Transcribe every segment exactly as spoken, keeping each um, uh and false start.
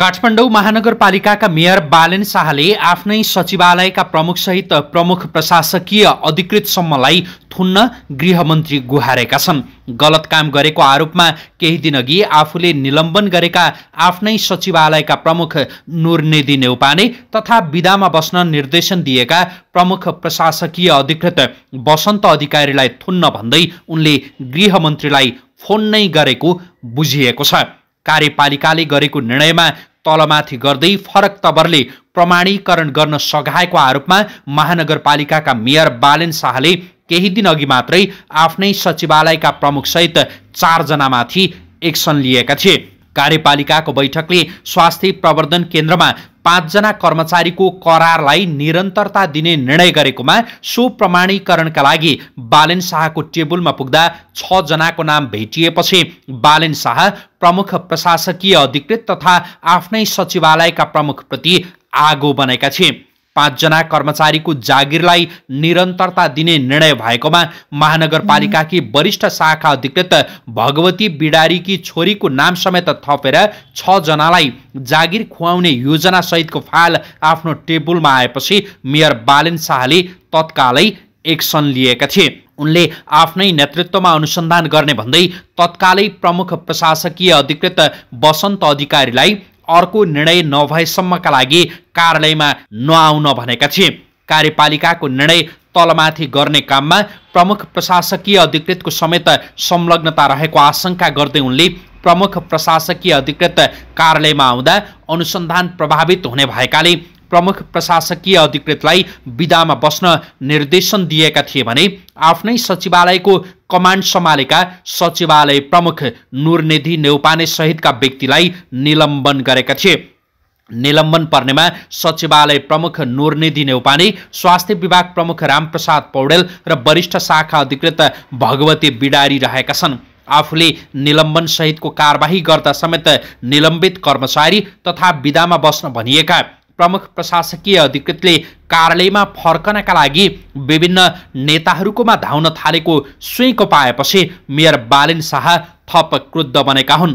काठमाडौँ महानगरपालिकाका मेयर बालेन शाहले आफ्नै सचिवालयका प्रमुखसहित प्रमुख प्रशासकीय अधिकृतसम्मलाई थुन्न गृहमन्त्री गुहारेका छन्। गलत काम गरेको आरोपमा केही दिनअघि आफूले निलम्बन गरेका आफ्नै सचिवालयका प्रमुख नुरनेदी नेउपाने तथा विदामा बस्न निर्देशन दिएका प्रमुख प्रशासकीय अधिकृत वसन्त अधिकारीलाई थुन्न भन्दै उनले गृहमन्त्रीलाई फोन नै गरेको बुझिएको छ। कार्यपालिकाले गरेको निर्णयमा तलमाथि गर्दै फरक तवरले प्रमाणीकरण गर्न सघाएको आरोपमा महानगरपालिकाका मेयर बालेन शाहले केही दिन अघि मात्रै आफ्नै सचिवालयका प्रमुखसहित चारजनामाथि एक्सन लिएका थिए। कार्यपालिकाको बैठकले स्वास्थ्य प्रवर्धन केन्द्रमा पाँचजना कर्मचारीको करारलाई निरन्तरता दिने निर्णय गरेकोमा सो प्रमाणीकरणका लागि बालेन शाहको टेबलमा पुग्दा छ जनाको नाम भेटिएपछि बालेन शाह प्रमुख प्रशासकीय अधिकृत तथा आफ्नै सचिवालयका प्रमुखप्रति आगो बनेका थिए। पाँचजना कर्मचारीको जागिरलाई निरन्तरता दिने निर्णय भएकोमा महानगरपालिकाकी वरिष्ठ शाखा अधिकृत भगवती बिडारीकी छोरीको नाम समेत थपेर छ जनालाई जागिर खुवाउने योजना सहितको फाइल आफ्नो टेबलमा आएपछि मेयर बालेन शाहले तत्कालै एक्सन लिएका थिए। उनले आफ्नै नेतृत्वमा अनुसन्धान गर्ने भन्दै तत्कालै प्रमुख प्रशासकीय अधिकृत वसन्त अधिकारीलाई अर्को निर्णय नभएसम्मका लागि कार्यालयमा नआउन भनेका थिए। कार्यपालिकाको निर्णय तलमाथि गर्ने काममा प्रमुख प्रशासकीय अधिकृतको समेत संलग्नता रहेको आशंका गर्दै उनले प्रमुख प्रशासकीय अधिकृत कार्यालयमा आउँदा अनुसन्धान प्रभावित हुने भएकाले प्रमुख प्रशासकीय अधिकृतलाई विदामा बस्न निर्देशन दिएका थिए भने आफ्नै सचिवालयको कमान्ड सम्हालेका सचिवालय प्रमुख नुरनेदी नेउपाने सहितका व्यक्तिलाई निलम्बन गरेका थिए। निलम्बन पर्नेमा सचिवालय प्रमुख नुरनेदी नेउपाने, स्वास्थ्य विभाग प्रमुख रामप्रसाद पौडेल र वरिष्ठ शाखा अधिकृत भगवती बिडारी रहेका छन्। आफूले निलम्बन सहितको कारबाही गर्दा समेत निलम्बित कर्मचारी तथा विदामा बस्न भनिएका प्रमुख प्रशासकीय अधिकृतले कार्यालयमा फर्कनका लागि विभिन्न नेताहरूकोमा धाउन थालेको सुइँको पाएपछि मेयर बालेन शाह थप क्रुद्ध बनेका हुन्।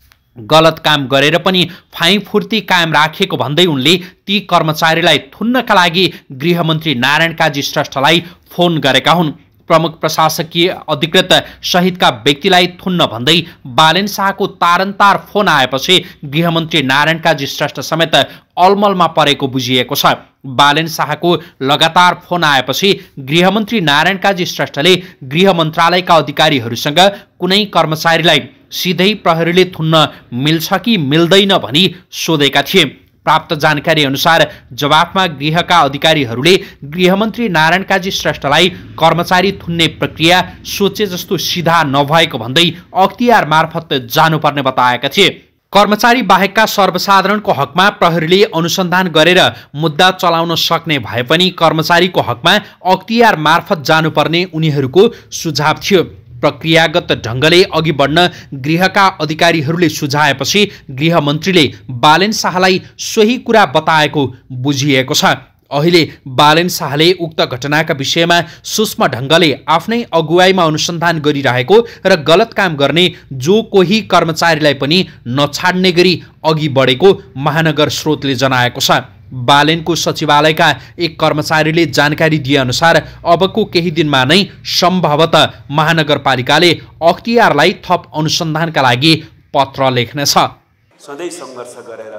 गलत काम गरेर पनि फाइफुर्ती कायम राखेको भन्दै उनले ती कर्मचारीलाई थुन्नका लागि गृहमन्त्री नारायण काजी श्रेष्ठलाई फोन गरेका हुन्। प्रमुख प्रशासकीय अधिकृत सहितका व्यक्तिलाई थुन्न भन्दै बालेन शाहको तारन्तार फोन आएपछि गृहमन्त्री नारायण काजी श्रेष्ठ समेत अलमलमा परेको बुझिएको छ। बालेन शाहको लगातार फोन आएपछि गृहमन्त्री नारायण काजी श्रेष्ठले गृह मन्त्रालयका अधिकारीहरूसँग कुनै कर्मचारीलाई सिधै प्रहरीले थुन्न मिल्छ कि मिल्दैन भनी सोधेका थिए। प्राप्त जानकारी अनुसार जवाफमा गृहका अधिकारीहरूले गृहमन्त्री नारायण काजी श्रेष्ठलाई कर्मचारी थुन्ने प्रक्रिया सोचे जस्तो सिधा नभएको भन्दै अख्तियार मार्फत जानुपर्ने बताएका थिए। कर्मचारी बाहेकका सर्वसाधारणको हकमा प्रहरीले अनुसन्धान गरेर मुद्दा चलाउन सक्ने भए पनि कर्मचारीको हकमा अख्तियार मार्फत जानुपर्ने उनीहरूको सुझाव थियो। प्रक्रियागत ढङ्गले अघि बढ्न गृहका अधिकारीहरूले सुझाएपछि गृहमन्त्रीले बालेन शाहलाई सोही कुरा बताएको बुझिएको छ। अहिले बालेन शाहले उक्त घटनाका विषयमा सूक्ष्म ढङ्गले आफ्नै अगुवाईमा अनुसन्धान गरिरहेको र गलत काम गर्ने जो कोही कर्मचारीलाई पनि नछाड्ने गरी अघि बढेको महानगर स्रोतले जनाएको छ। बालेनको सचिवालयका एक कर्मचारीले जानकारी दिएअनुसार अबको केही दिनमा नै सम्भवतः महानगरपालिकाले अख्तियारलाई थप अनुसन्धानका लागि पत्र लेख्नेछ। सधैँ सङ्घर्ष गरेर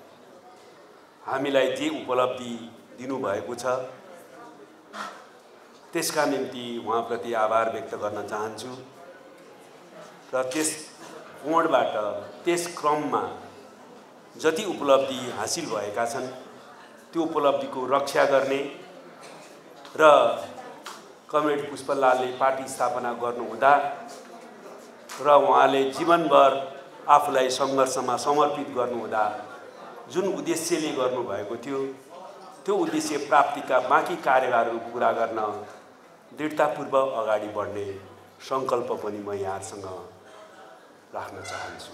हामीलाई जे उपलब्धि दिनुभएको छ त्यसका निम्ति उहाँप्रति आभार व्यक्त गर्न चाहन्छु र त्यस कोणबाट त्यस क्रममा जति उपलब्धि हासिल भएका छन् त्यो उपलब्धिको रक्षा गर्ने र कमरेड पुष्पलालले पार्टी स्थापना गर्नुहुँदा र उहाँले जीवनभर आफूलाई सङ्घर्षमा समर्पित गर्नुहुँदा जुन उद्देश्यले गर्नुभएको थियो त्यो उद्देश्य प्राप्तिका बाँकी कार्यहरू पुरा गर्न दृढतापूर्वक अगाडि बढ्ने सङ्कल्प पनि म यहाँसँग राख्न चाहन्छु।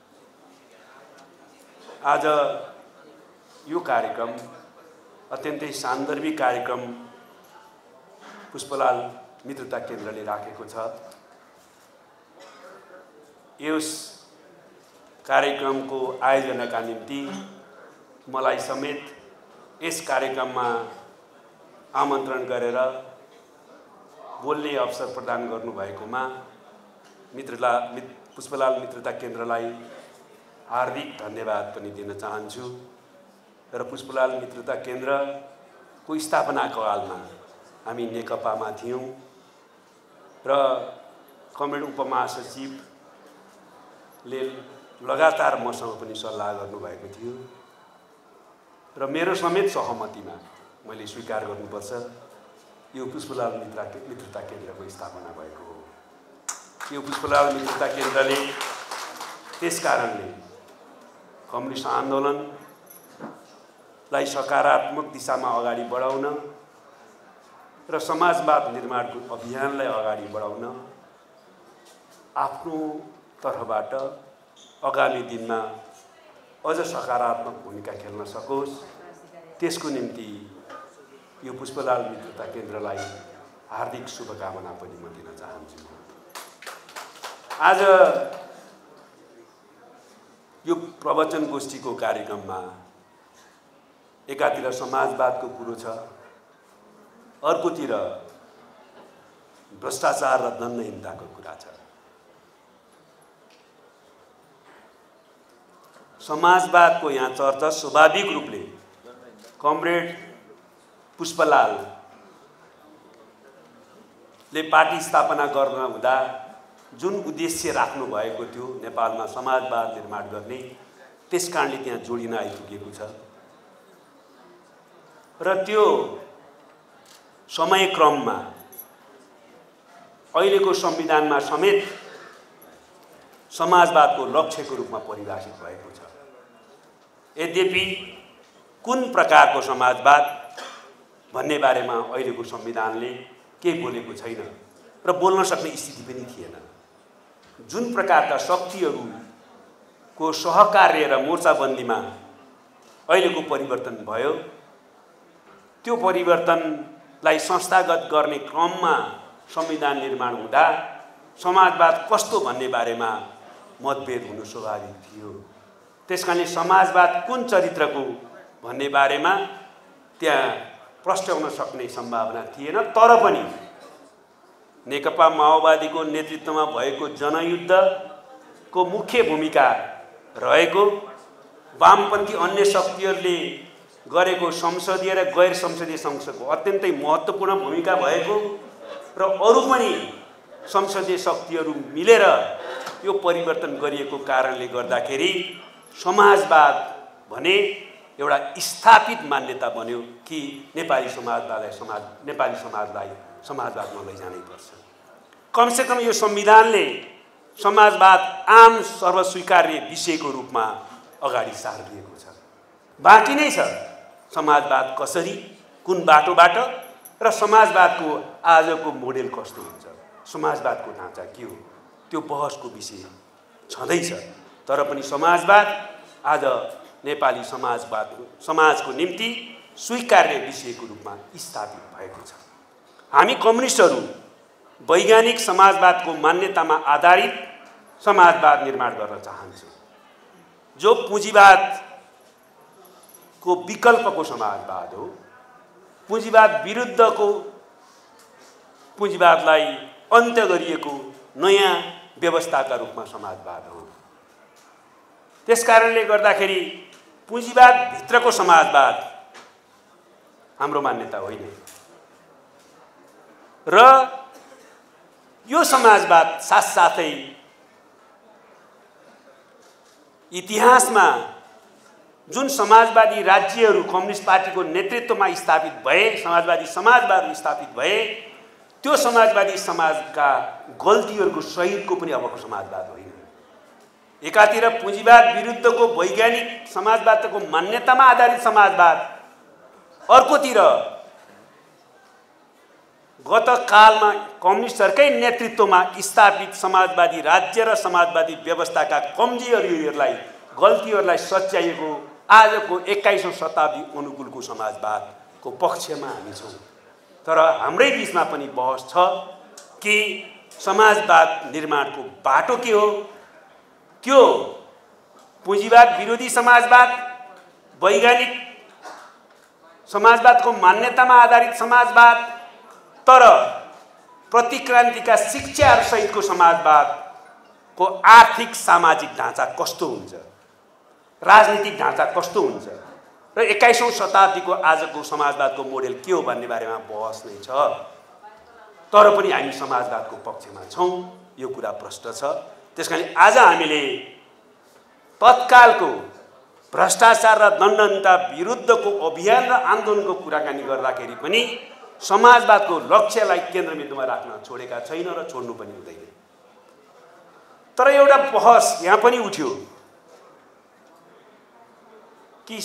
आज यो कार्यक्रम अत्यन्तै सान्दर्भिक कार्यक्रम पुष्पलाल मित्रता केन्द्रले राखेको छ। यस कार्यक्रमको आयोजनाका निम्ति मलाई समेत यस कार्यक्रममा आमन्त्रण गरेर बोल्ने अवसर प्रदान गर्नुभएकोमा मित्रला पुष्पलाल मित्रता केन्द्रलाई हार्दिक धन्यवाद पनि दिन चाहन्छु। र पुष्पलाल मित्रता केन्द्रको स्थापनाको कालमा हामी नेकपामा थियौँ र कमरेड उपमहासचिवले लगातार मसँग पनि सल्लाह गर्नुभएको थियो र मेरो समेत सहमतिमा मैले स्वीकार गर्नुपर्छ यो पुष्पलाल मित्र मित्रता केन्द्रको स्थापना भएको हो। यो पुष्पलाल मित्रता केन्द्रले त्यस कारणले कम्युनिस्ट आन्दोलनलाई सकारात्मक दिशामा अगाडि बढाउन र समाजवाद निर्माणको अभियानलाई अगाडि बढाउन आफ्नो तर्फबाट आगामी दिनमा अझ सकारात्मक भूमिका खेल्न सकोस् त्यसको निम्ति यो पुष्पलाल मित्रता केन्द्रलाई हार्दिक शुभकामना पनि म दिन चाहन्छु। आज यो प्रवचन गोष्ठीको कार्यक्रममा एकातिर समाजवादको कुरो छ, अर्कोतिर भ्रष्टाचार र दण्डहीनताको कुरा छ। समाजवादको यहाँ चर्चा स्वाभाविक रूपले कमरेड पुष्पलालले पार्टी स्थापना गर्न हुँदा जुन उद्देश्य राख्नु भएको थियो नेपालमा समाजवाद निर्माण गर्ने, त्यस कारणले त्यहाँ जोडिन आइपुगेको छ र त्यो समयक्रममा अहिलेको संविधानमा समेत समाजवादको लक्ष्यको रूपमा परिभाषित भएको छ। यद्यपि कुन प्रकारको समाजवाद भन्ने बारेमा अहिलेको संविधानले केही बोलेको छैन र बोल्न सक्ने स्थिति पनि थिएन। जुन प्रकारका शक्तिहरूको सहकार्य र मोर्चाबन्दीमा अहिलेको परिवर्तन भयो, त्यो परिवर्तनलाई संस्थागत गर्ने क्रममा संविधान निर्माण हुँदा समाजवाद कस्तो भन्ने बारेमा मतभेद हुनु स्वाभाविक थियो। त्यसकारणले समाजवाद कुन चरित्रको भन्ने बारेमा त्यहाँ प्रस्ट्याउन सक्ने सम्भावना थिएन। तर पनि नेकपा माओवादीको नेतृत्वमा भएको जनयुद्धको मुख्य भूमिका रहेको, वामपन्थी अन्य शक्तिहरूले गरेको संसदीय र गैर संसदीय संसदको अत्यन्तै महत्त्वपूर्ण भूमिका भएको र अरू पनि संसदीय शक्तिहरू मिलेर यो परिवर्तन गरिएको कारणले गर्दाखेरि समाजवाद भने एउटा स्थापित मान्यता बन्यो कि नेपाली समाजवादलाई समाज नेपाली समाजलाई समाजवादमा लैजानै पर्छ। कमसेकम यो संविधानले समाजवाद आम सर्वस्वीकार्य विषयको रूपमा अगाडि सारिएको छ। बाँकी नै छ समाजवाद कसरी, कुन बाटोबाट र समाजवादको आजको मोडेल कस्तो हुन्छ, समाजवादको ढाँचा के हो, त्यो बहसको विषय छँदैछ। तर पनि समाजवाद आज नेपाली समाजवाद समाजको निम्ति स्वीकार्य विषयको रूपमा स्थापित भएको छ। हामी कम्युनिस्टहरू वैज्ञानिक समाजवादको मान्यतामा आधारित समाजवाद निर्माण गर्न चाहन्छौँ, जो पुँजीवादको विकल्पको समाजवाद हो। पुँजीवाद विरुद्धको पुँजीवादलाई अन्त्य गरिएको नयाँ व्यवस्थाका रूपमा समाजवाद हो। त्यसकारणले गर्दाखेरि पुँजीवाद भित्रको समाजवाद हाम्रो मान्यता होइन र यो समाजवाद साथसाथै इतिहासमा जुन समाजवादी राज्यहरू कम्युनिस्ट पार्टीको नेतृत्वमा स्थापित भए, समाजवादी समाजवाद स्थापित भए, त्यो समाजवादी समाजका गल्तीहरूको सहितको पनि अबको समाजवाद होइन। एकातिर पुँजीवाद विरुद्धको वैज्ञानिक समाजवादको मान्यतामा आधारित समाजवाद, अर्कोतिर गत कालमा कम्युनिस्टहरूकै नेतृत्वमा स्थापित समाजवादी राज्य र समाजवादी व्यवस्थाका कमजोरीहरूलाई गल्तीहरूलाई सच्याइएको आजको एक्काइसौँ शताब्दी अनुकूलको समाजवादको पक्षमा हामी छौँ। तर हाम्रै बिचमा पनि बहस छ कि समाजवाद निर्माणको बाटो के हो, त्यो पुँजीवाद विरोधी समाजवाद, वैज्ञानिक समाजवादको मान्यतामा आधारित समाजवाद, तर प्रतिक्रान्तिका शिक्षाहरूसहितको समाजवादको आर्थिक सामाजिक ढाँचा कस्तो हुन्छ, राजनीतिक ढाँचा कस्तो हुन्छ र एक्काइसौँ शताब्दीको आजको समाजवादको मोडेल के हो भन्ने बारेमा बहस नै छ। तर पनि हामी समाजवादको पक्षमा छौँ, यो कुरा प्रष्ट छ। त्यसकारण आज हामीले तत्कालको भ्रष्टाचार र दण्डनीयता विरुद्धको अभियान र आन्दोलनको कुराकानी गर्दाखेरि पनि समाजवादको लक्ष्यलाई केन्द्रबिन्दुमा राख्न छोडेका छैन र छोड्नु पनि हुँदैन। तर एउटा बहस यहाँ पनि उठ्यो कि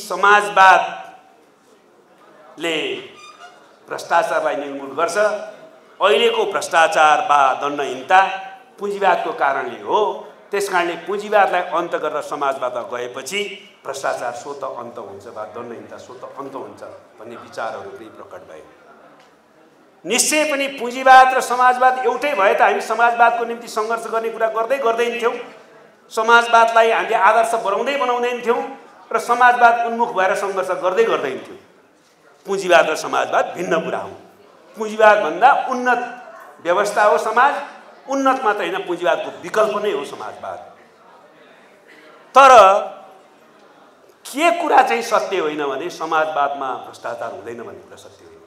समाजवादले भ्रष्टाचारलाई निर्मूल गर्छ, अहिलेको भ्रष्टाचार वा दण्डहीनता पुँजीवादको कारणले हो, त्यसकारणले पुँजीवादलाई अन्त गरेर समाजवादमा गएपछि भ्रष्टाचार स्वतः अन्त हुन्छ वा दण्डहीनता स्वतः अन्त हुन्छ भन्ने विचारहरू पनि प्रकट भए। निश्चय पनि पुँजीवाद र समाजवाद एउटै भए त हामी समाजवादको निम्ति सङ्घर्ष गर्ने कुरा गर्दै गर्दैन थियौँ, समाजवादलाई हामीले आदर्श बनाउँदै बनाउँदैन थियौँ र समाजवाद उन्मुख भएर सङ्घर्ष गर्दै गर्दैन थियौँ। पुँजीवाद र समाजवाद भिन्न कुरा हो। पुँजीवादभन्दा उन्नत व्यवस्था हो समाज, उन्नत मात्र होइन पुँजीवादको विकल्प नै हो समाजवाद। तर के कुरा चाहिँ सत्य होइन भने समाजवादमा भ्रष्टाचार हुँदैन भन्ने कुरा सत्य होइन।